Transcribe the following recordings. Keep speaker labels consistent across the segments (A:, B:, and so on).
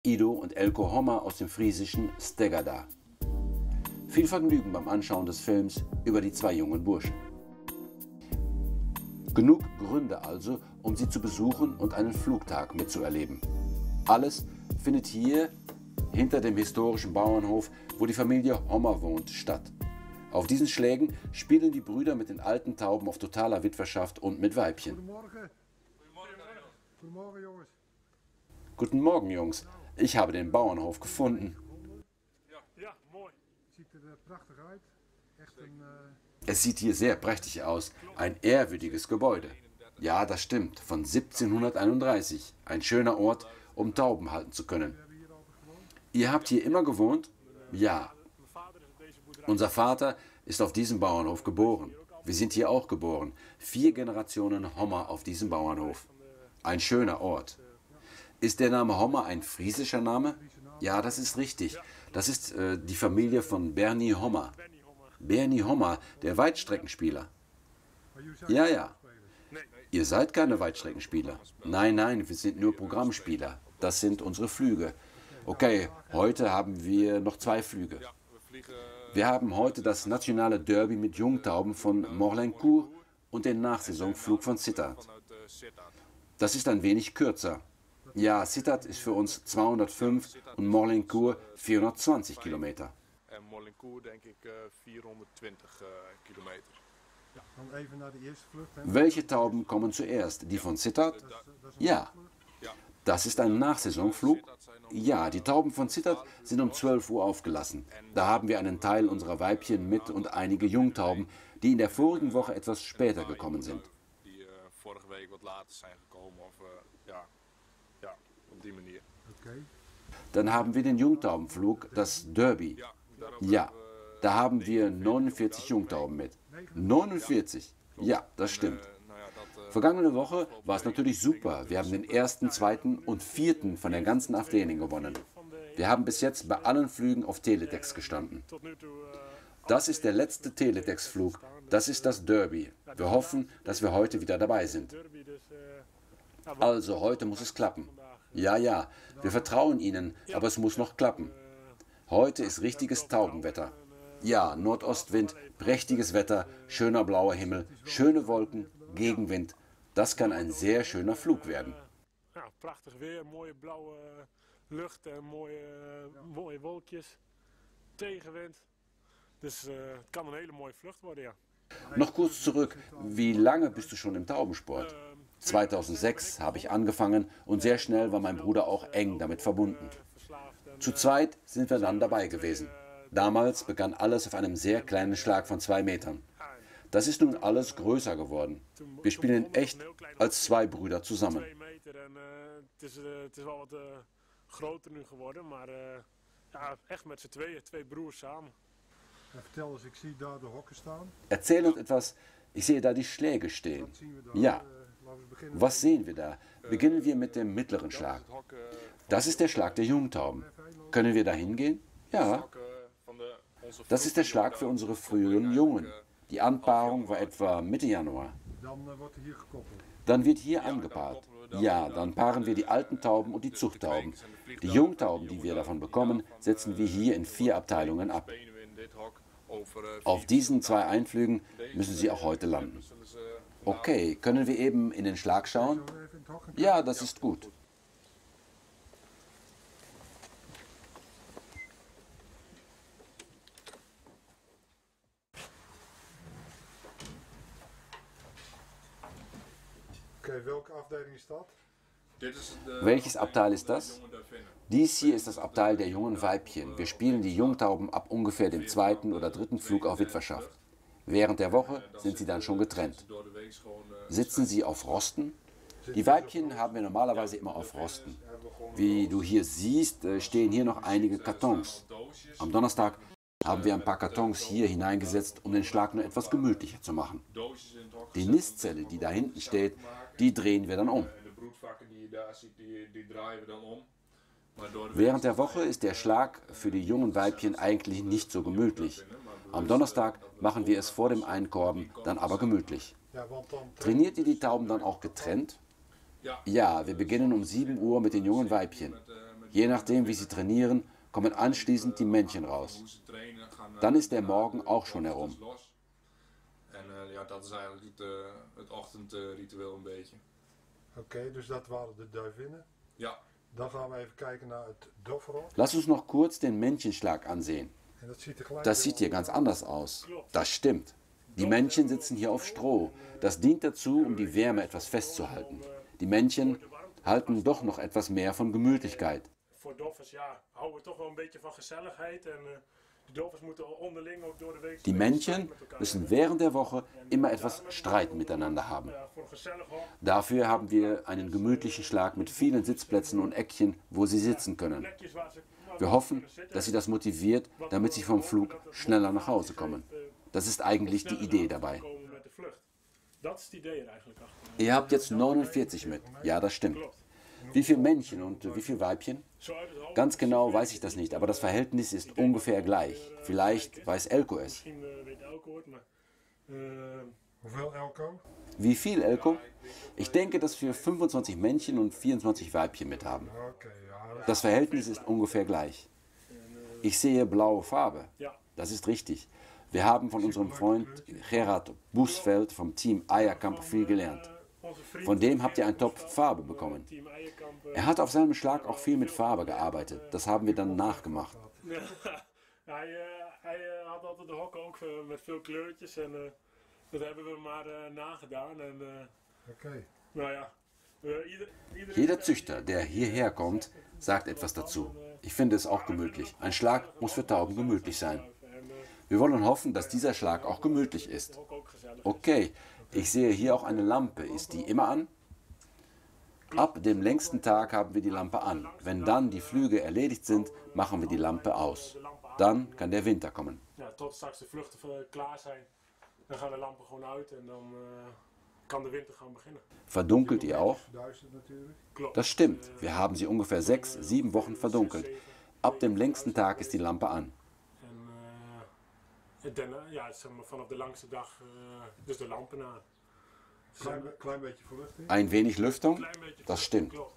A: Ido und Elko Homma aus dem friesischen Steggada. Viel Vergnügen beim Anschauen des Films über die zwei jungen Burschen. Genug Gründe also, um sie zu besuchen und einen Flugtag mitzuerleben. Alles findet hier hinter dem historischen Bauernhof, wo die Familie Homma wohnt, statt. Auf diesen Schlägen spielen die Brüder mit den alten Tauben auf totaler Witwerschaft und mit Weibchen.
B: Guten Morgen, Jungs.
A: Guten Morgen, Jungs. Ich habe den Bauernhof gefunden.
B: Ja, mooi. Ziet er prachtig uit. Echt een...
A: Es sieht hier sehr prächtig aus. Ein ehrwürdiges Gebäude. Ja, das stimmt. Von 1731. Ein schöner Ort, um Tauben halten zu können. Ihr habt hier immer gewohnt? Ja. Unser Vater ist auf diesem Bauernhof geboren. Wir sind hier auch geboren. 4 Generationen Homma auf diesem Bauernhof. Ein schöner Ort. Ist der Name Homma ein friesischer Name? Ja, das ist richtig. Das ist die Familie von Bernie Homma. Bernie Homma, der Weitstreckenspieler. Ja, ja. Ihr seid keine Weitstreckenspieler. Nein, nein, wir sind nur Programmspieler. Das sind unsere Flüge. Okay, heute haben wir noch 2 Flüge. Wir haben heute das nationale Derby mit Jungtauben von Morlancourt und den Nachsaisonflug von Sittard. Das ist ein wenig kürzer. Ja, Sittard ist für uns 205 und Morlancourt 420 Kilometer.
C: En Morlancourt denk ik 420 kilometer.
B: Dan even naar de eerste vlucht.
A: Welche Tauben kommen zuerst? Die von Sittard? Ja. Das ist ein Nachsaisonflug? Ja, die Tauben von Sittard sind um 12 Uhr aufgelassen. Da haben wir einen Teil unserer Weibchen mit und einige Jungtauben, die in der vorigen Woche etwas später gekommen sind.
C: Die vorige week wat later zijn gekomen of ja, op die manier.
B: Okay.
A: Dann haben wir den Jungtaubenflug, das Derby. Ja, da haben wir 49 Jungtauben mit. 49? Ja, das stimmt. Vergangene Woche war es natürlich super. Wir haben den 1., 2. und 4. von der ganzen Afdeling gewonnen. Wir haben bis jetzt bei allen Flügen auf Teletext gestanden. Das ist der letzte Teletext-Flug. Das ist das Derby. Wir hoffen, dass wir heute wieder dabei sind. Also, heute muss es klappen. Ja, ja, wir vertrauen Ihnen, aber es muss noch klappen. Heute ist richtiges Taubenwetter. Ja, Nordostwind, prächtiges Wetter, schöner blauer Himmel, schöne Wolken, Gegenwind. Das kann ein sehr schöner Flug werden.
D: Ja, prachtig weer, mooie blauwe lucht en mooie wolkjes, tegenwind. Dus het kan een hele mooie vlucht worden, ja.
A: Noch kurz zurück, wie lange bist du schon im Taubensport? 2006 habe ich angefangen und sehr schnell war mein Bruder auch eng damit verbunden. Zu zweit sind wir dann dabei gewesen. Damals begann alles auf einem sehr kleinen Schlag von 2 Metern. Das ist nun alles größer geworden. Wir spielen echt als 2 Brüder zusammen.
D: 2 meter en het is wel wat groter nu geworden, maar ja, echt met z'n tweeën, 2 broers samen.
B: Vertel eens, ik zie daar de hokken staan.
A: Erzähl uns etwas, ich sehe da die Schläge stehen.
B: Wat zien we daar?
A: Ja,
B: Laten we beginnen.
A: was sehen wir da? Beginnen wir mit dem mittleren Schlag. Das ist der Schlag der Jungtauben. Können wir da hingehen? Ja. Das ist der Schlag für unsere früheren Jungen. Die Anpaarung war etwa Mitte Januar.
B: Dan wordt er hier gekoppeld.
A: Dann wird hier angepaart. Ja, dann paaren wir die alten Tauben und die Zuchttauben. Die Jungtauben, die wir davon bekommen, setzen wir hier in 4 Abteilungen ab. Auf diesen 2 Einflügen müssen sie auch heute landen. Okay, können wir eben in den Schlag schauen?
B: Zo even in het hok gaan
A: Ja, das ist gut.
B: Oké, welke afdeling is dat?
A: Welches Abteil ist das? Dies hier ist das Abteil der jungen Weibchen. Wir spielen die Jungtauben ab ungefähr dem 2. oder 3. Flug auf Witwerschaft. Während der Woche sind sie dann schon getrennt. Sitzen sie auf Rosten? Die Weibchen haben wir normalerweise immer auf Rosten. Wie du hier siehst, stehen hier noch einige Kartons. Am Donnerstag haben wir ein paar Kartons hier hineingesetzt, um den Schlag nur etwas gemütlicher zu machen. Die Nistzelle, die da hinten steht, die drehen wir dann um. Während der Woche ist der Schlag für die jungen Weibchen eigentlich nicht so gemütlich. Am Donnerstag machen wir es vor dem Einkorben dann aber gemütlich.
B: Ja, want dan...
A: Trainiert ihr die Tauben dann auch getrennt? Ja, wir beginnen um 7 Uhr mit den jungen Weibchen. Je nachdem, wie sie trainieren, kommen anschließend die Männchen raus. Dann ist der Morgen auch schon herum.
C: En ja, dat is eigenlijk het ochtendritueel een beetje.
B: Oké, dus dat waren de duivinnen.
C: Ja.
B: Dan gaan we even kijken naar het dofferhok.
A: Lass uns noch kurz den Männchenschlag ansehen.
B: En dat ziet er gelijk
A: Das sieht hier ganz anders aus. Das stimmt. Die Männchen sitzen hier auf Stroh. Das dient dazu, um die Wärme etwas festzuhalten. Die Männchen halten doch noch etwas mehr von Gemütlichkeit.
D: Voor doffers, ja, houden we toch wel een beetje van gezelligheid. En de doffers moeten onderling ook door de week.
A: Die Männchen müssen während der Woche immer etwas Streit miteinander haben.
D: Voor een gezellig hok.
A: Dafür haben wir einen gemütlichen Schlag mit vielen Sitzplätzen und Eckchen, wo sie sitzen können.
D: Plekjes waar ze
A: Wir hoffen, dass sie das motiviert, damit sie vom Flug schneller nach Hause kommen. Das ist eigentlich die Idee dabei.
D: komen met de vlucht. Dat is het idee er eigenlijk achter.
A: Ihr habt jetzt 49 mit. Ja, das stimmt. Wie viele Männchen und wie viele Weibchen?
D: Zo uit het hoofd.
A: Ganz genau weiß ich das nicht, aber das Verhältnis ist ungefähr gleich. Vielleicht weiß Elko es.
D: Misschien weet Elko het, maar...
B: Hoeveel Elko?
A: Wie viel, Elko? Ich denke, dass wir 25 Männchen und 24 Weibchen mit haben.
B: Oké, ja.
A: Das Verhältnis ist ungefähr gleich. Ich sehe blaue Farbe.
D: Ja.
A: Das ist richtig. Wir haben von unserem Freund Gerard Busveld vom Team Eierkamp viel gelernt.
D: Onze vriend
A: Von dem habt ihr einen Topf Farbe bekommen.
D: Team Eierkamp.
A: Er hat auf seinem Schlag auch viel mit Farbe gearbeitet. Das haben wir dann nachgemacht.
D: Hij had altijd de hokken ook met veel kleurtjes en dat hebben we maar nagedaan. En
B: Oké.
D: nou ja,
A: Jeder Züchter, der hierher kommt, sagt etwas dazu. Ich finde es auch gemütlich. Ein Schlag muss für Tauben gemütlich sein. Wir wollen hoffen, dass dieser Schlag auch gemütlich ist. Okay, ich sehe hier auch eine Lampe. Ist die immer an? Ab dem längsten Tag haben wir die Lampe an. Wenn dann die Flüge erledigt sind, machen wir die Lampe aus. Dann kann der Winter kommen.
D: Ja, tot straks de vluchten klaar zijn, dan gaan de lampen gewoon uit en dan kan de winter gaan beginnen.
A: Verdunkelt ihr auch?
B: Duizend natuurlijk.
D: Klopt.
A: Das stimmt. Wir haben sie ungefähr 6, 7 Wochen verdunkelt. Ab dem längsten Tag ist die Lampe an.
D: En ja, zeg maar, vanaf de langste dag dus de lampen aan.
B: Klein beetje verluchting.
A: Ein wenig Lüftung?
D: Klein beetje.
A: Das stimmt.
D: Klopt.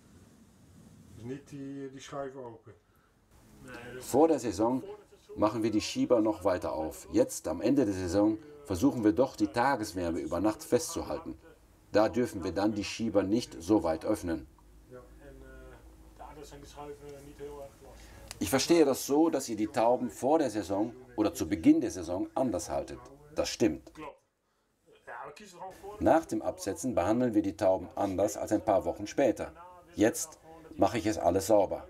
B: Dus niet die schuiven open.
D: Nee, dus
A: Vor der Saison machen wir die Schieber noch weiter auf. Jetzt, am Ende der Saison, versuchen wir doch die Tageswärme über Nacht festzuhalten. Da dürfen wir dann die Schieber nicht so weit öffnen.
D: en daardoor zijn de schuiven niet heel erg los.
A: Ich verstehe das so, dass ihr die Tauben vor der Saison oder zu Beginn der Saison anders haltet. Das stimmt.
D: Klopt. Ja, we kiezen er gewoon voor.
A: Nach dem Absetzen behandeln wir die Tauben anders als ein paar Wochen später. Jetzt mache ich es alles sauber.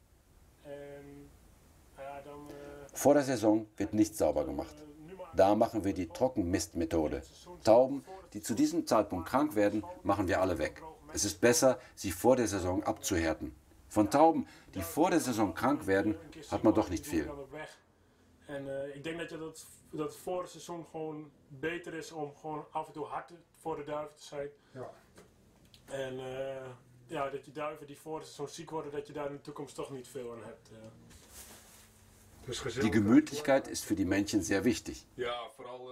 D: En ja, dan
A: Vor der Saison wird nichts sauber gemacht. Da machen wir die Trockenmistmethode. Tauben, die zu diesem Zeitpunkt krank werden, machen wir alle weg. Es ist besser, sie vor der Saison abzuhärten. Von Tauben, die vor der Saison krank werden, hat man doch nicht viel.
D: dan ook weg. En ik denk dat het voor het seizoen gewoon beter is om gewoon af en toe hard voor de duiven te zijn.
B: Ja.
D: En ja, dat je duiven die voor het seizoen ziek worden, dat je daar in de toekomst toch niet veel aan hebt.
B: Dus
A: Die
B: gezellig.
A: Gemütlichkeit ist für die Männchen sehr wichtig.
C: Ja, vooral...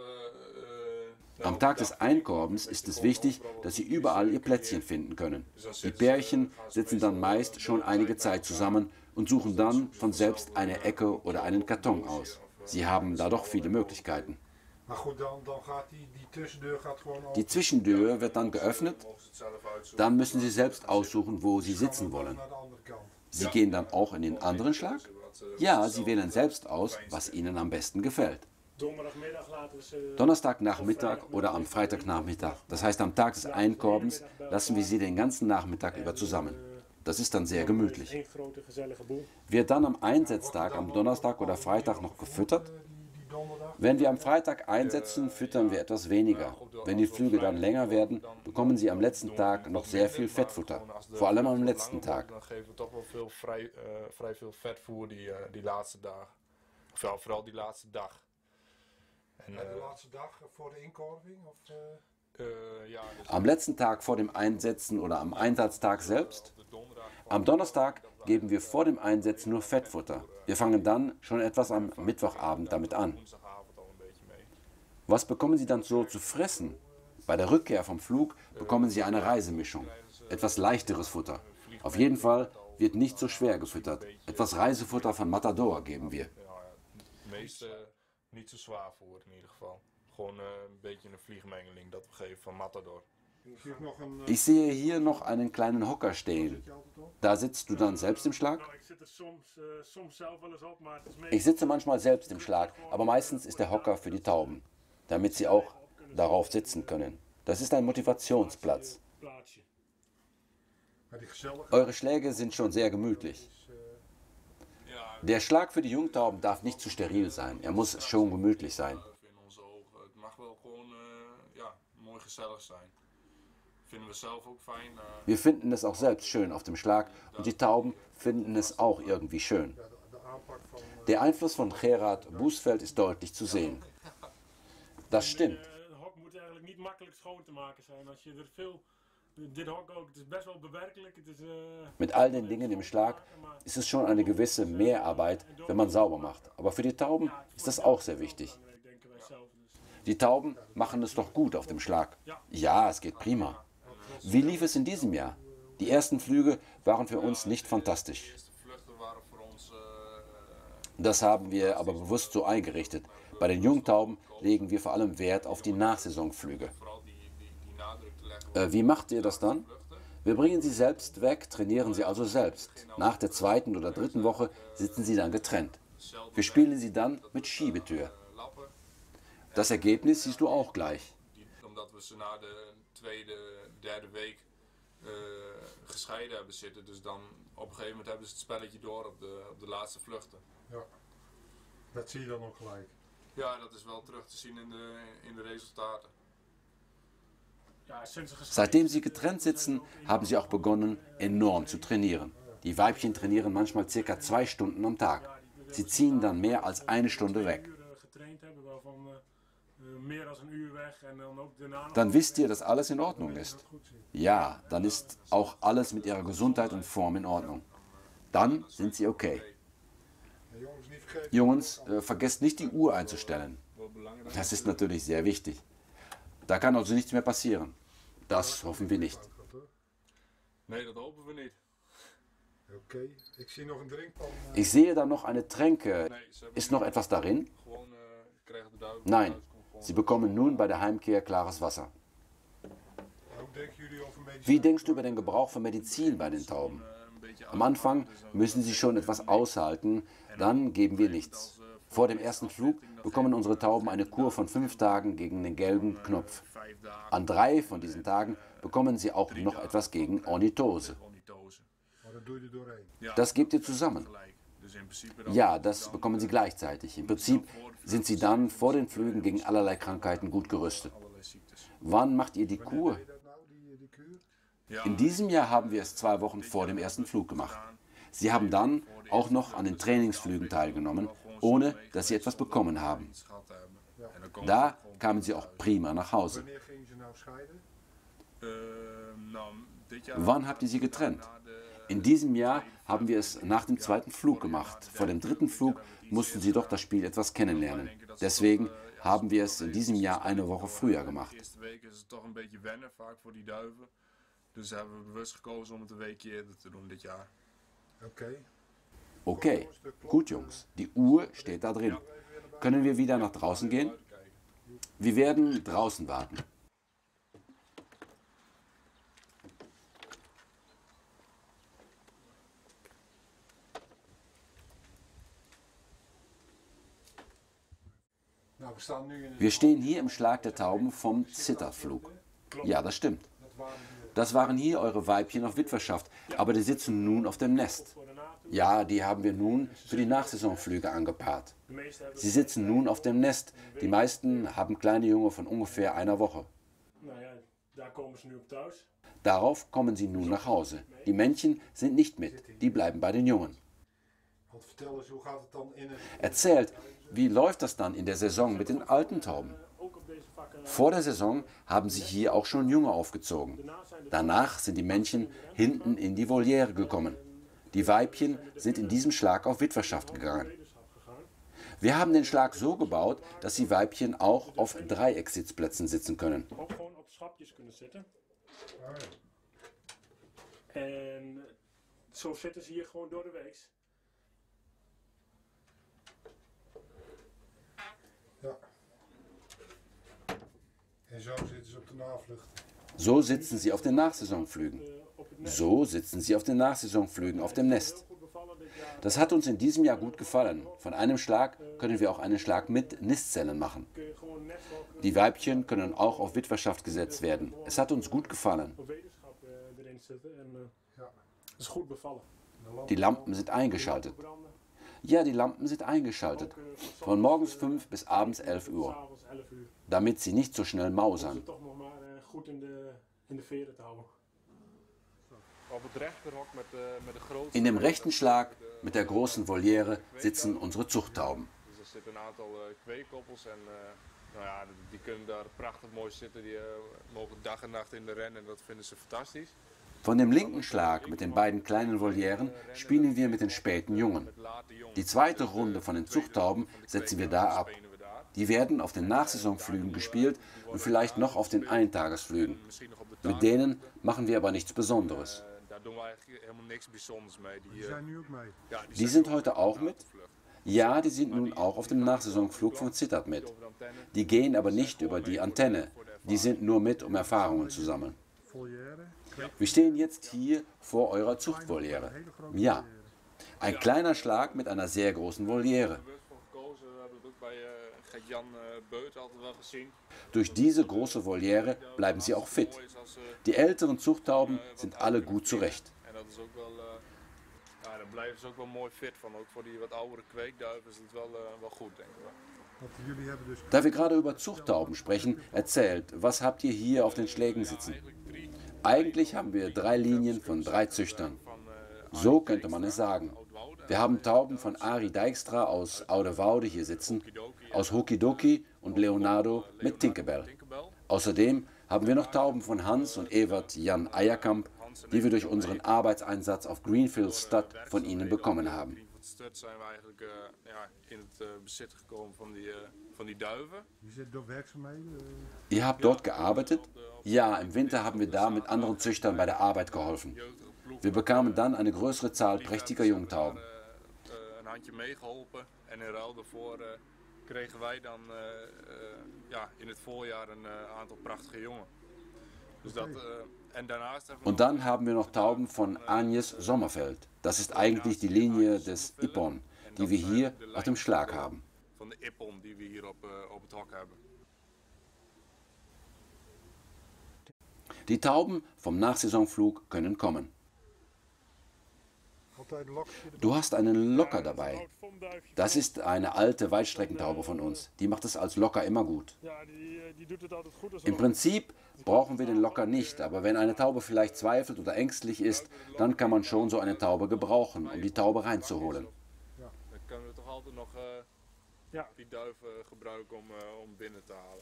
A: Am Tag des Einkorbens ist es wichtig, dass sie überall ihr Plätzchen finden können. Die Pärchen sitzen dann meist schon einige Zeit zusammen und suchen dann von selbst eine Ecke oder einen Karton aus. Sie haben da doch viele Möglichkeiten.
B: Maar goed, dan gaat die tussendeur gaat gewoon open.
A: Die Zwischentür wird dann geöffnet. Dann müssen sie selbst aussuchen, wo sie sitzen wollen.
B: Naar de andere kant.
A: Sie gehen dann auch in den anderen Schlag? Ja, sie wählen selbst aus, was ihnen am besten gefällt.
D: Donderdagmiddag laten we ze...
A: Donnerstagnachmittag oder am Freitagnachmittag. Das heißt, am Tag des Einkorbens lassen wir sie den ganzen Nachmittag über zusammen. Das ist dann sehr gemütlich.
D: Eén grote gezellige boel.
A: Wird dann am Einsetztag, am Donnerstag oder Freitag noch gefüttert?
B: Die donderdag.
A: Wenn wir am Freitag einsetzen, füttern wir etwas weniger. Wenn die Flüge dann länger werden, bekommen sie am letzten Tag noch sehr viel Fettfutter. Vor allem am letzten Tag.
C: Dan geven we toch wel vrij veel vetvoer die laatste dagen. Of ja, vooral die laatste dag. En,
B: De laatste dag voor de inkorving? Of,
C: ja, dus
A: Am letzten Tag vor dem Einsetzen oder am Einsatztag selbst?
C: de donderdag.
A: Am Donnerstag geben wir vor dem Einsetzen nur Fettfutter. Wir fangen dann schon etwas am Mittwochabend damit an.
C: Woensdagavond al een beetje mee.
A: Was bekommen Sie dann so zu fressen? Bei der Rückkehr vom Flug bekommen Sie eine Reisemischung. Etwas leichteres Futter. Auf jeden Fall wird nicht so schwer gefüttert. Etwas Reisefutter von Matador geben wir.
C: Ja, het meeste niet zo zwaar voor in ieder geval. Gewoon een beetje een vliegmengeling dat we geven van Matador.
B: Zie ik nog een...
A: Ich sehe hier noch einen kleinen Hocker stehen.
B: zit je altijd op?
A: Da sitzt du dann selbst im Schlag?
D: Nou, ik zit er soms zelf wel eens op, maar het is
A: Ich sitze manchmal selbst im Schlag, aber meistens ist der Hocker für die Tauben, damit sie auch darauf sitzen können. Das ist ein Motivationsplatz.
D: plaatsje.
B: Maar die gezellig
A: Eure Schläge sind schon sehr gemütlich.
B: is...
C: Ja,
A: Der Schlag für die Jungtauben darf nicht zu steril sein. Er muss schon gemütlich sein.
C: in onze ogen. Het mag wel gewoon ja, mooi gezellig zijn. Vinden we zelf ook fijn.
A: Wir finden es auch selbst schön auf dem Schlag und die Tauben finden es auch irgendwie schön.
B: Ja, de aanpak van...
A: Der Einfluss von Gerard Boesveld ist deutlich zu sehen. Das stimmt.
D: Een hok moet eigenlijk niet makkelijk schoon te maken zijn. Als je er veel... Dit hok ook, het is best wel bewerkelijk. Het is,
A: Mit all den Dingen im Schlag ist es schon eine gewisse Mehrarbeit, wenn man sauber macht. Aber für die Tauben ist das auch sehr wichtig.
D: belangrijk, denken wij zelf. Dus.
A: Die Tauben machen es doch gut auf dem Schlag. Ja, es geht prima. Wie lief es in diesem Jahr? Die ersten Flüge waren für uns nicht fantastisch.
C: De eerste vluchten waren voor ons.
A: Das haben wir aber bewusst so eingerichtet. Bei den Jungtauben legen wir vor allem Wert auf die Nachsaisonflüge.
C: Vooral die nadruk te leggen.
A: Wie macht ihr das dann? Wir bringen sie selbst weg, trainieren sie also selbst. Nach der zweiten oder dritten Woche sitzen sie dann getrennt. Wir spielen sie dann mit Schiebetür.
C: Lappen.
A: Das Ergebnis siehst du auch gleich.
C: Omdat we ze na de tweede, derde week gescheiden hebben zitten. Dus dan op een gegeven moment hebben ze het spelletje door op de laatste vluchten.
B: Ja, dat zie je dan ook gelijk.
C: Ja, dat is wel terug te zien in de resultaten.
D: Ja, sinds ze
A: Seitdem sie getrennt sitzen, haben sie auch begonnen, enorm zu trainieren. Die Weibchen trainieren manchmal ca. 2 Stunden am Tag. Sie ziehen dann mehr als 1 Stunde weg.
D: getraind hebben, waarvan meer dan een uur weg en dan ook daarna nog.
A: Dann wisst ihr, dass alles in Ordnung ist. Ja, dann ist auch alles mit ihrer Gesundheit und Form in Ordnung. Dann sind sie okay.
B: En jongens, niet vergeten...
A: Jungs, vergesst nicht die Uhr einzustellen.
C: Wel belangrijk.
A: Das ist natürlich sehr wichtig. Da kann also nichts mehr passieren. Das hoffen wir nicht.
B: Gaat, hoor.
C: Nee, dat hopen we niet.
B: Oké, ik zie nog een drinkpan.
A: Ich sehe da noch eine Tränke.
C: Nee, ze hebben
A: Ist noch etwas darin?
C: gewoon krijgen de duiven.
A: Nein,
C: thuis, komt gewoon-
A: sie bekommen nun bei der Heimkehr klares Wasser.
B: Hoe denken jullie over medicijn?
A: Wie denkst du über den Gebrauch von Medizin bei den Tauben?
C: Een beetje
A: Am Anfang müssen sie schon etwas aushalten, dann geben wir nichts. Vor dem ersten Flug bekommen unsere Tauben eine Kur von 5 Tagen gegen den gelben Knopf.
C: 5 dagen.
A: An 3 von diesen Tagen bekommen sie auch noch etwas gegen Ornithose.
C: Ornithose.
B: Maar dat doe je er doorheen.
C: Ja,
A: Das gebt ihr zusammen.
C: gelijk. Dus in principe dan-
A: Ja, das bekommen sie gleichzeitig. Im Prinzip sind sie dann vor den Flügen gegen allerlei Krankheiten gut gerüstet.
C: allerlei ziektes.
A: Wann macht ihr die
B: Wanneer
A: Kur?
B: deed je dat nou, die kuur?
C: Ja,
A: In diesem Jahr haben wir es 2 Wochen vor dem ersten Flug gemacht. Sie haben dann auch noch an den Trainingsflügen teilgenommen, ohne dass sie etwas bekommen haben.
C: iets gehad hebben. En dan komen
A: Da
C: ze gewoon-
A: kamen sie auch prima nach Hause.
B: Wanneer gingen ze nou scheiden?
C: Nou, dit jaar
A: Wann habt ihr sie getrennt?
C: na de
A: In diesem Jahr haben wir es nach dem zweiten Flug gemacht. Vor dem dritten Flug mussten sie doch das Spiel etwas kennenlernen. Deswegen haben wir es in diesem Jahr eine Woche früher gemacht.
C: eerste week is het toch een beetje wennen vaak voor die duiven. Dus hebben we bewust gekozen om het een weekje eerder te doen dit jaar.
B: Oké.
A: Okay, gut Jungs, die Uhr steht da drin. Können wir wieder nach draußen gehen? Wir werden draußen warten.
B: Nou, we staan nu in een...
A: Wir stehen hier im Schlag der Tauben vom Zitterflug. Ja, das stimmt.
B: Dat waren die,
A: Das waren hier eure Weibchen auf Witwerschaft, aber die sitzen nun auf dem Nest.
D: Voor de NATO.
A: Ja, die haben wir nun für die Nachsaisonflüge angepaart.
D: De meeste hebben.
A: Sie sitzen nun auf dem Nest. Die meisten haben kleine Junge von ungefähr einer Woche.
D: Nou ja, daar komen ze nu op thuis.
A: Darauf kommen sie nun nach Hause. Die Männchen sind nicht mit, die bleiben bei den Jungen.
B: want vertel eens, hoe gaat het dan in het...
A: Erzählt, wie läuft das dann in der Saison mit den alten Tauben?
D: Ook op deze vakken.
A: Vor der Saison haben sie hier auch schon Junge aufgezogen. Danach sind die Männchen hinten in die Voliere gekommen. Die Weibchen sind in diesem Schlag auf Witwerschaft gegangen.
D: Leiderschap gegaan.
A: Wir haben den Schlag so gebaut, dass die Weibchen auch auf Dreieckssitzplätzen sitzen können.
D: Ook gewoon op schapjes kunnen zitten.
B: Oh, ja.
D: En Zo zitten ze hier gewoon door de week.
B: Ja. En zo zitten ze op de navlucht.
A: So sitzen sie auf den Nachsaisonflügen.
D: Op het nest.
A: So sitzen sie auf den Nachsaisonflügen auf dem Nest.
D: Heel goed bevallen dit jaar.
A: Das hat uns in diesem Jahr gut gefallen. Von einem Schlag können wir auch einen Schlag mit Nistzellen machen.
D: Kun je gewoon nest ook
A: Die Weibchen können auch auf Witwerschaft gesetzt werden. Es hat uns gut gefallen.
D: op wetenschap erin zitten. En
B: Ja.
D: dat is goed bevallen.
A: Die Lampen sind eingeschaltet.
D: Branden.
A: Ja, die Lampen sind eingeschaltet. Von morgens 5 bis abends 11 Uhr.
D: S'avonds 11 uur.
A: Damit sie nicht so schnell
D: Om
A: mausern.
D: ze toch nog maar goed in de veren te houden.
C: Op het rechterhok met de grootste...
A: In dem rechten Schlag mit der großen Voliere sitzen unsere Zuchttauben.
C: Dus er zitten een aantal kweekkoppels en nou ja, die kunnen daar prachtig mooi zitten. Die mogen dag en nacht in de ren en dat vinden ze fantastisch.
A: Von dem linken Schlag mit den beiden kleinen Volieren spielen wir mit den späten Jungen. Die zweite Runde von den Zuchttauben setzen wir da ab. Die werden auf den Nachsaisonflügen gespielt und vielleicht noch auf den Eintagesflügen. Mit denen machen wir aber nichts Besonderes.
C: Daar doen we eigenlijk helemaal niks bijzonders mee.
B: Die zijn nu ook mee.
C: Ja,
A: Die sind heute auch mit? Ja, die sind nun auch auf dem Nachsaisonflug von Sittard mit. Die gehen aber nicht über die Antenne. Die sind nur mit, um Erfahrungen zu sammeln.
B: Volière.
A: Wir stehen jetzt hier vor eurer Zuchtvoliere. Ja, ein kleiner Schlag mit einer sehr großen Voliere.
C: bewust voor gekozen. We hebben het ook bij Gert-Jan Beut altijd wel gezien.
A: Durch diese große Voliere bleiben sie auch fit. Die älteren Zuchttauben sind alle gut zurecht.
C: En dat is ook wel, ja, daar blijven ze ook wel mooi fit van. Ook voor die wat oudere kweekduiven is het wel goed, denk ik wel.
B: Want jullie hebben dus
A: Da wir gerade über Zuchttauben sprechen, erzählt, was habt ihr hier auf den Schlägen sitzen? Eigentlich haben wir 3 Linien von 3 Züchtern. So könnte man es sagen. Wir haben Tauben von Arie Dijkstra aus Oude-Woude hier sitzen, aus Hokidoki und Leonardo mit Tinkerbell. Außerdem haben wir noch Tauben von Hans und Evert Jan Eierkamp, die wir durch unseren Arbeitseinsatz auf Greenfield Stud von ihnen bekommen haben.
C: Greenfield Stud zijn we eigenlijk ja, in het bezit gekomen van die duiven.
B: je zit door werkzaamheden.
A: Ihr habt dort gearbeitet? Ja, im Winter haben wir da mit anderen Züchtern bei der Arbeit geholfen. Wir bekamen dann eine größere Zahl prächtiger Jungtauben.
C: Een handje meegeholpen en in ruil daarvoor kregen wij dan ja, in het voorjaar een aantal prachtige jongen. Dus dat, en daarnaast hebben we
A: Und dann haben wir noch Tauben von Agnes Sommerfeld. Das ist eigentlich die Linie des Ippon, die wir hier auf dem Schlag haben.
C: van de Ippon die we hier op het hok hebben.
A: Die Tauben vom Nachsaisonflug können kommen.
B: Altijd een lokje.
A: Du hast einen Locker dabei.
D: Oud vonduifje.
A: Das ist eine alte Weitstreckentaube von uns. Die macht es als Locker immer gut.
D: Ja, die doet het altijd goed als
A: Im Prinzip brauchen wir den Locker nicht, aber wenn eine Taube vielleicht zweifelt oder ängstlich ist, dann kann man schon so eine Taube gebrauchen, um die Taube reinzuholen.
C: Dan kunnen we toch altijd nog
D: Ja.
C: die duiven gebruiken om binnen te halen.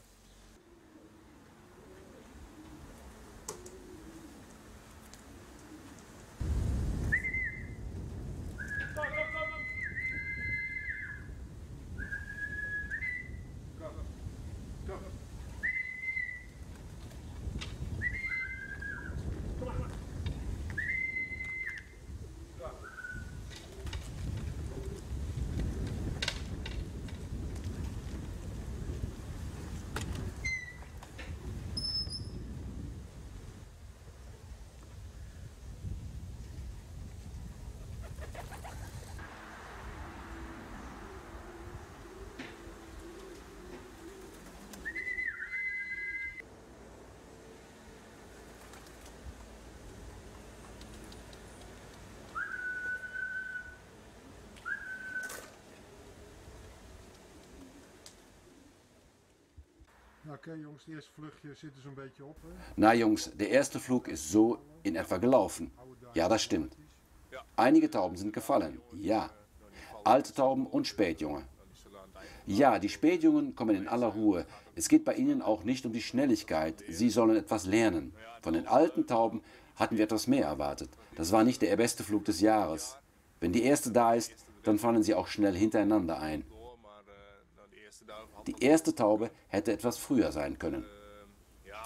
B: Nou, oké jongens, het eerste vluchtje zit er zo'n beetje op. Hè?
A: Na Jungs, der erste Flug ist so in etwa gelaufen. Ja, das stimmt. Einige Tauben sind gefallen. Ja. Alte Tauben und Spätjunge. Ja, die Spätjungen kommen in aller Ruhe. Es geht bei ihnen auch nicht um die Schnelligkeit. Sie sollen etwas lernen. Von den alten Tauben hatten wir etwas mehr erwartet. Das war nicht der beste Flug des Jahres. Wenn die erste da ist, dann fallen sie auch schnell hintereinander ein. Die erste Taube hätte etwas früher sein können.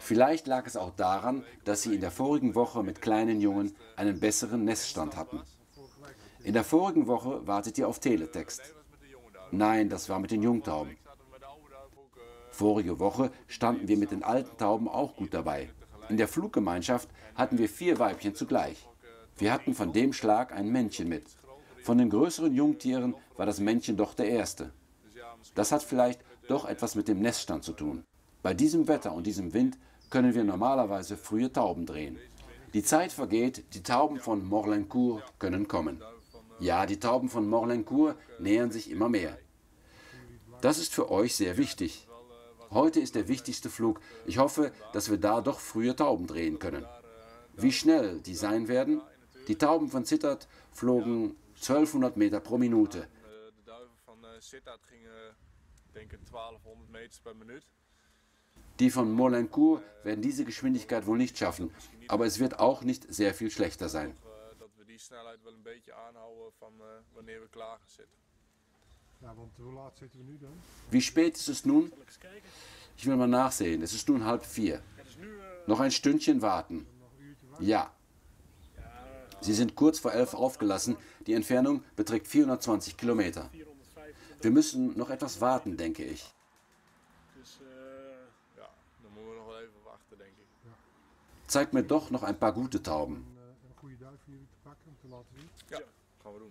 A: Vielleicht lag es auch daran, dass sie in der vorigen Woche mit kleinen Jungen einen besseren Neststand hatten. In der vorigen Woche wartet ihr auf Teletext. Nein, das war mit den Jungtauben. Vorige Woche standen wir mit den alten Tauben auch gut dabei. In der Fluggemeinschaft hatten wir 4 Weibchen zugleich. Wir hatten von dem Schlag ein Männchen mit. Von den größeren Jungtieren war das Männchen doch der erste. Das hat vielleicht doch etwas mit dem Neststand zu tun. Bei diesem Wetter und diesem Wind können wir normalerweise frühe Tauben drehen. Die Zeit vergeht, die Tauben von Morlancourt können kommen. Ja, die Tauben von Morlancourt nähern sich immer mehr. Das ist für euch sehr wichtig. Heute ist der wichtigste Flug. Ich hoffe, dass wir da doch frühe Tauben drehen können. Wie schnell die sein werden? Die Tauben von Sittard flogen 1200 Meter pro Minute.
C: De duiven van Sittard gingen, denk ik, 1200 meters per minuut.
A: Die von Morlancourt werden diese Geschwindigkeit wohl nicht schaffen, aber es wird auch nicht sehr viel schlechter sein.
C: Dat we die snelheid wel een beetje aanhouden van wanneer we klaar gaan zitten.
B: Ja, want hoe laat zitten we nu dan?
A: Wie spät ist es nun?
D: Zal ik eens kijken?
A: Ich will mal nachsehen. Es ist nun 3:30.
D: Het is nu
A: Noch ein Stündchen warten. Ja. Sie sind kurz vor 11 aufgelassen. Die Entfernung beträgt 420 Kilometer.
D: 450.
A: Wir müssen noch etwas warten, denke ich.
D: Dus
C: Ja, dan moeten we nog wel even wachten, denk ik.
A: Zeigt mir doch noch ein paar gute Tauben.
B: Een goede duif voor jullie te pakken om te laten zien.
C: Ja, gaan we doen.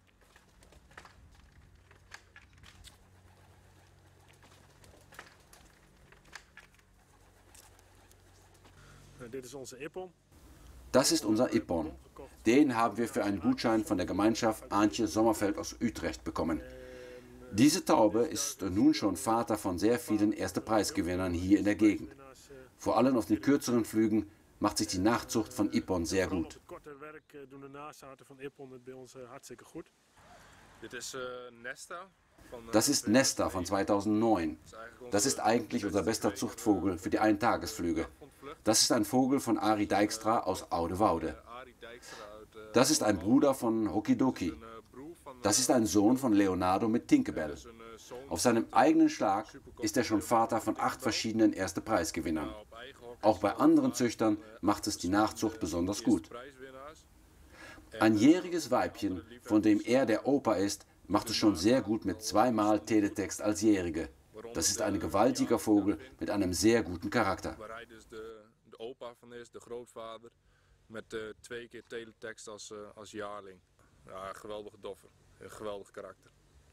D: dit is onze Ippon.
A: Das ist unser Ippon. Den haben wir für einen Gutschein von der Gemeinschaft Antje Sommerfeld aus Utrecht bekommen. Diese Taube ist nun schon Vater von sehr vielen Erste-Preisgewinnern hier in der Gegend. Vor allem auf den kürzeren Flügen macht sich die Nachzucht von Ippon sehr
D: Op
A: gut.
D: het korte werk doen de nazaten van Ippon het bij ons hartstikke goed.
C: Dit is Nesta.
A: Das ist Nesta von 2009. Das ist eigentlich unser bester Zuchtvogel für die Eintagesflüge. Das ist ein Vogel von Arie Dijkstra aus Oude-Woude. Das ist ein Bruder von Hokidoki. Das ist ein Sohn von Leonardo mit Tinkerbell. Auf seinem eigenen Schlag ist er schon Vater von 8 verschiedenen Erste-Preisgewinnern. Auch bei anderen Züchtern macht es die Nachzucht besonders gut. Ein jähriges Weibchen, von dem er der Opa ist, macht es schon sehr gut mit 2-mal Teletext als Jährige. Das ist ein gewaltiger Vogel mit einem sehr guten Charakter.
C: Waar hij dus de opa van is, de grootvader, met 2 keer teletext als jaarling. Ja, een geweldige doffer. Een geweldig karakter.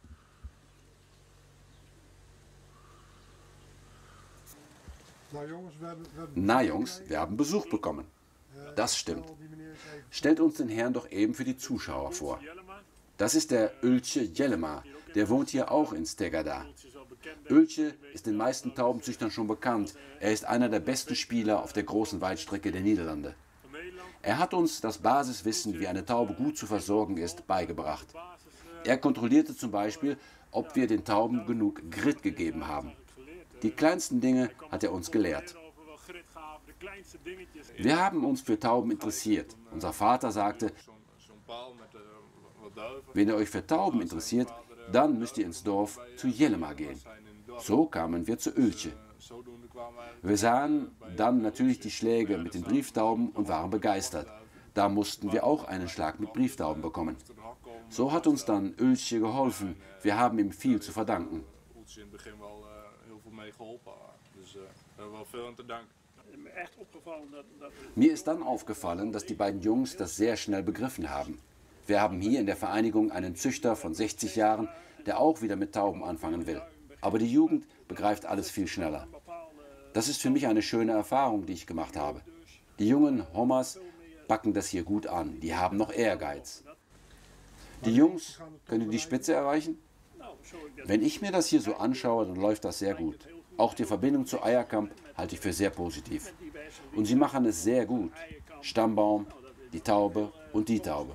B: Nou jongens, we hebben
A: Na Jungs, wir haben Besuch bekommen. Das stimmt.
B: die meneer eens even.
A: Stellt uns den Herrn doch eben für die Zuschauer vor.
D: Jellema.
A: Das ist der Öltje Jellema. Der wohnt hier auch in Stegada.
D: Het is wel bekend.
A: Öltje ist den meisten Taubenzüchtern schon bekannt. Er ist einer der besten Spieler auf der großen Weitstrecke der Niederlande.
D: Van Nederland.
A: Er hat uns das Basiswissen, wie eine Taube gut zu versorgen ist, beigebracht.
D: Basis
A: Er kontrollierte zum Beispiel, ob wir den Tauben genug Grit gegeben haben.
D: geleerd.
A: Die kleinsten Dinge hat er uns gelehrt.
D: Over wel grit gaven, de kleinste dingetjes.
A: Wir haben uns für Tauben interessiert. Unser Vater sagte,
C: Zo'n paal met wat duiven.
A: wenn ihr euch für Tauben interessiert, dann müsst ihr ins Dorf zu Jellema gehen. So kamen wir zu Öltje.
C: Zodoende kwamen wij
A: Wir sahen dann natürlich die Schläge mit den Brieftauben und waren begeistert. Da mussten wir auch einen Schlag mit Brieftauben bekommen.
C: tot de hak komen.
A: So hat uns dann Öltje geholfen. Wir haben ihm viel zu verdanken.
C: Ons in het begin wel heel veel mee geholpen. Dus we hebben wel veel aan te danken.
D: Me echt opgevallen dat we
A: Mir ist dann aufgefallen, dass die beiden Jungs das sehr schnell begriffen haben. Wir haben hier in der Vereinigung einen Züchter von 60 Jahren, der auch wieder mit Tauben anfangen will. Aber die Jugend begreift alles viel schneller. Das ist für mich eine schöne Erfahrung, die ich gemacht habe. Die jungen Hommers packen das hier gut an. Die haben noch Ehrgeiz. Die Jungs können die Spitze erreichen? Wenn ich mir das hier so anschaue, dann läuft das sehr gut. Auch die Verbindung zu Eierkamp halte ich für sehr positiv. Und sie machen es sehr gut. Stammbaum, die Taube und die Taube.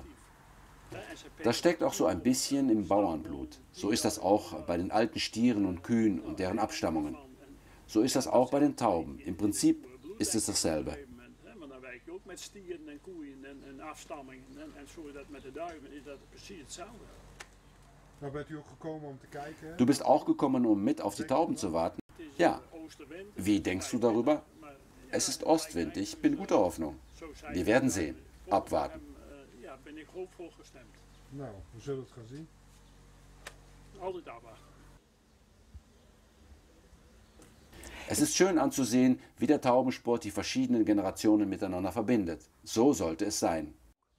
A: Das steckt auch so ein bisschen im Bauernblut. So ist das auch bei den alten Stieren und Kühen und deren Abstammungen. So ist das auch bei den Tauben. Im Prinzip ist es dasselbe.
E: Maar dan werk je ook met stieren en koeien en afstammingen. En zo is dat met de duiven, is dat precies hetzelfde.
B: Nou bent u ook gekomen om te kijken.
A: Du bist auch gekommen, um mit auf die Tauben zu warten? Ja. Wie denkst du darüber? Es ist Ostwind, ich bin guter Hoffnung.
E: Zo zei
A: Wir
E: hij.
A: werden sehen. Abwarten.
E: Ja, ben ik hoopvol gestemd.
B: Nou, we zullen het gaan zien.
E: Altijd afwachten.
A: Es ist schön anzusehen, wie der Taubensport die verschiedenen Generationen miteinander verbindet. So sollte es sein.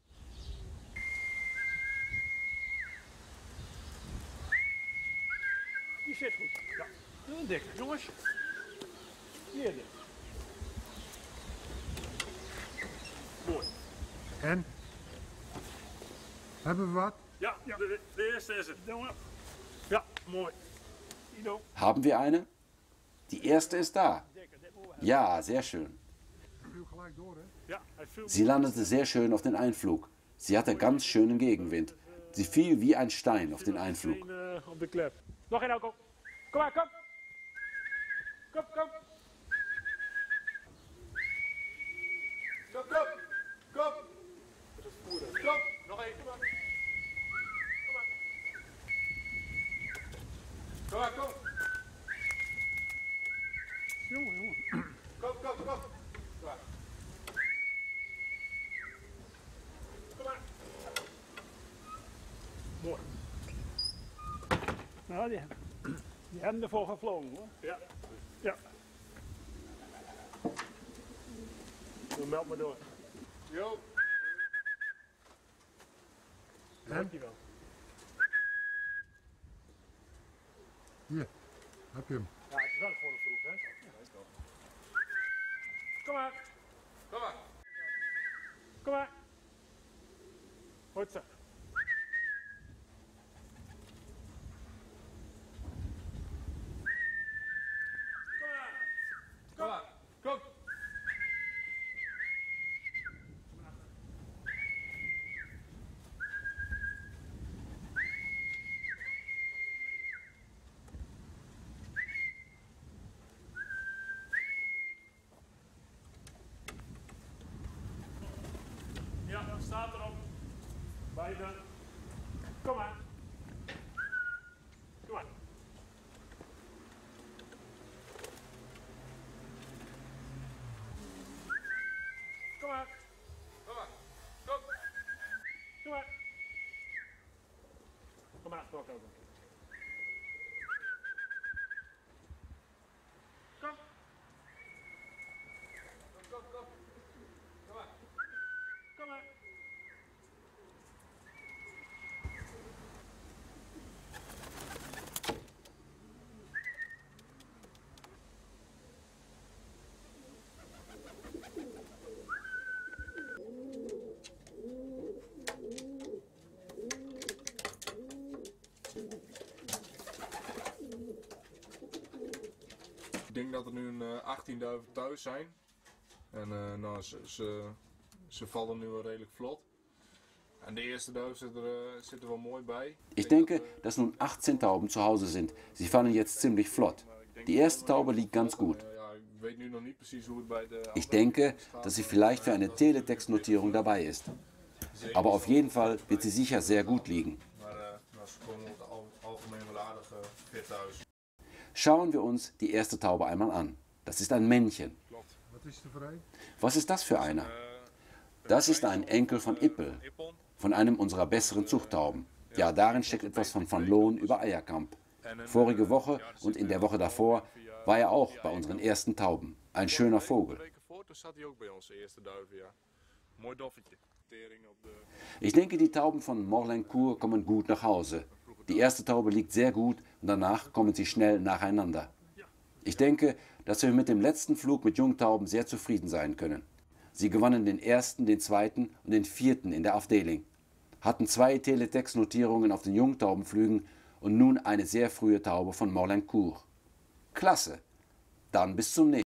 E: Die zit goed. Ja. Heel dik, jongens. Hier dik. Mooi.
B: En? Hebben we wat?
E: Ja, de eerste is het. Jongen. Ja, mooi. Ido.
A: Haben wir eine? Die erste ist da. Ja, sehr schön.
B: Viel gelijk door, hè?
E: Ja, hij viel.
A: Sie landete sehr schön auf den Einflug. Sie hatte ganz schönen Gegenwind. Sie fiel wie ein Stein auf den Einflug.
D: Op de klep. Nog één, Alco. Kom maar, kom. Kom, kom.
C: Kom, kom, kom. Kom, nog één. Kom maar, kom.
E: Jongen, jongen.
C: Kom, kom, kom. Kom maar. Kom maar.
E: Mooi. Nou, die hebben ervoor gevlogen hoor.
D: Ja,
E: Ja.
D: dan meld me door.
C: Jo.
D: Dankjewel.
B: Hier, heb je hem.
D: Ja, het is wel voor de vroeg, hè? Kom maar,
C: Kom maar.
D: kom maar. Goed zo.
C: Kom maar. Kom.
D: Ja, dat staat erop. Beide. Kom maar. Kom maar. Kom maar.
C: Kom maar. Kom.
D: Kom maar. Kom maar, stok ook. Kom.
C: Kom, kom. Kom maar.
D: Kom maar.
C: Ik denk dat er nu 18 duiven thuis zijn. En nou, ze vallen nu wel redelijk vlot. En de eerste duif zit er wel mooi bij.
A: Ich denke, dass nun 18 Tauben zu Hause sind. Sie fallen jetzt ziemlich flott. Die erste Taube liegt ganz gut.
C: Ja, ik weet nu nog niet precies hoe het bij de
A: Ich denke, dass sie vielleicht für eine Teletext-Notierung dabei ist. Aber auf jeden Fall wird sie sicher sehr gut liegen.
C: Maar nou, ze komen op het algemeen wel aardig fit thuis.
A: Schauen wir uns die erste Taube einmal an. Das ist ein Männchen.
B: Wat is er voor een?
A: Was ist das für einer? Das ist ein Enkel von Ippel, von einem unserer besseren Zuchttauben. Ja, darin steckt etwas von Van Loon über Eierkamp. Vorige Woche und in der Woche davor war er auch bei unseren ersten Tauben. Ein schöner Vogel.
C: Toen zat hij ook bij onze eerste duiven, ja. Mooi doffetje. Tering op de...
A: Ich denke, die Tauben von Morlancourt kommen gut nach Hause. Die erste Taube liegt sehr gut und danach kommen sie schnell nacheinander. Ich denke, dass wir mit dem letzten Flug mit Jungtauben sehr zufrieden sein können. Sie gewannen den ersten, den zweiten und den vierten in der Afdeling, hatten 2 Teletext-Notierungen auf den Jungtaubenflügen und nun eine sehr frühe Taube von Morlancourt. Klasse! Dann bis zum nächsten Mal.